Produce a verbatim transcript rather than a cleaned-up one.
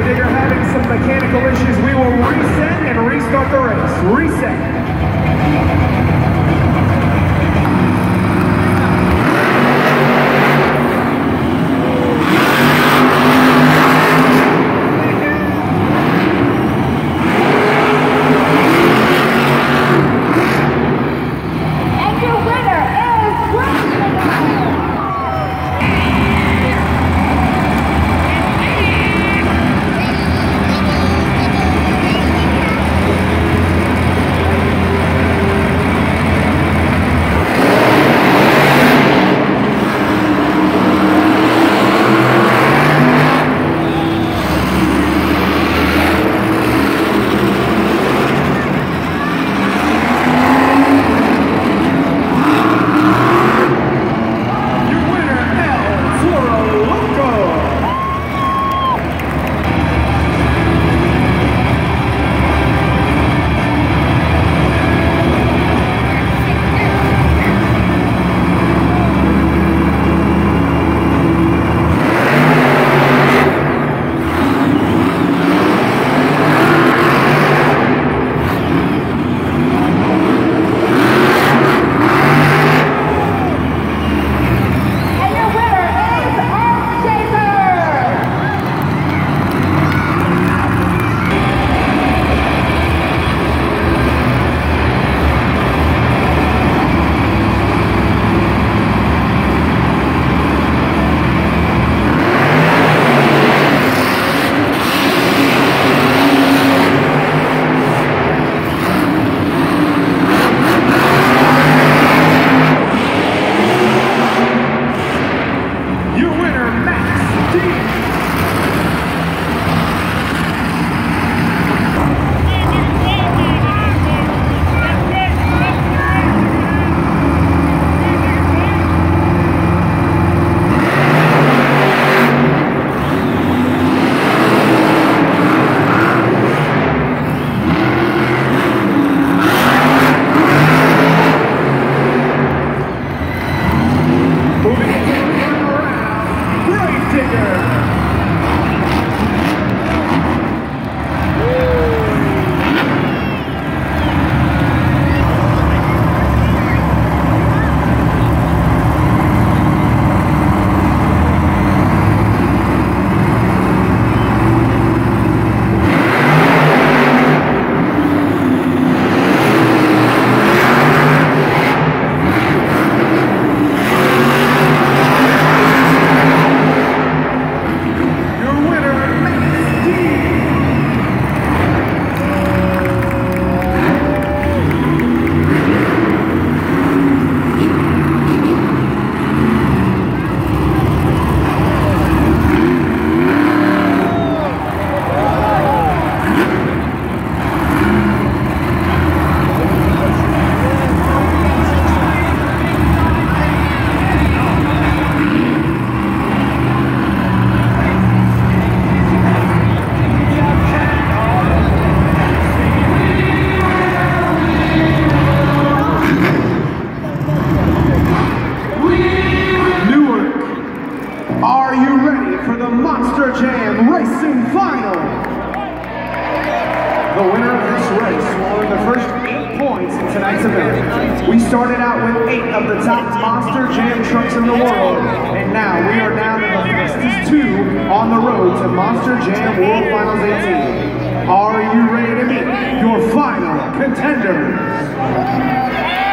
Digger having some mechanical issues. We will reset and restart the race. Reset. Monster Jam Racing Final. The winner of this race will earn the first eight points in tonight's event. We started out with eight of the top Monster Jam trucks in the world, and now we are down to the fastest two on the road to Monster Jam World Finals eighteen. Are you ready to meet your final contenders?